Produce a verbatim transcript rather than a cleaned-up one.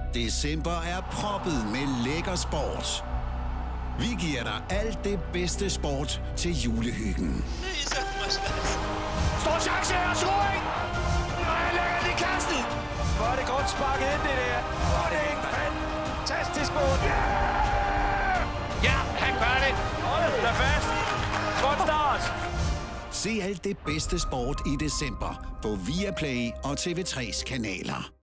December er proppet med lækker sport. Vi giver dig alt det bedste sport til julehyggen. Stor chance her, scoring! Og han lægger den i kassen! Hvor er det godt sparket ind, det der. Hvor er det en fantastisk mål. Yeah! Ja, han gør det. Hold da fast. Godt start. Se alt det bedste sport i december på Viaplay og T V tre's kanaler.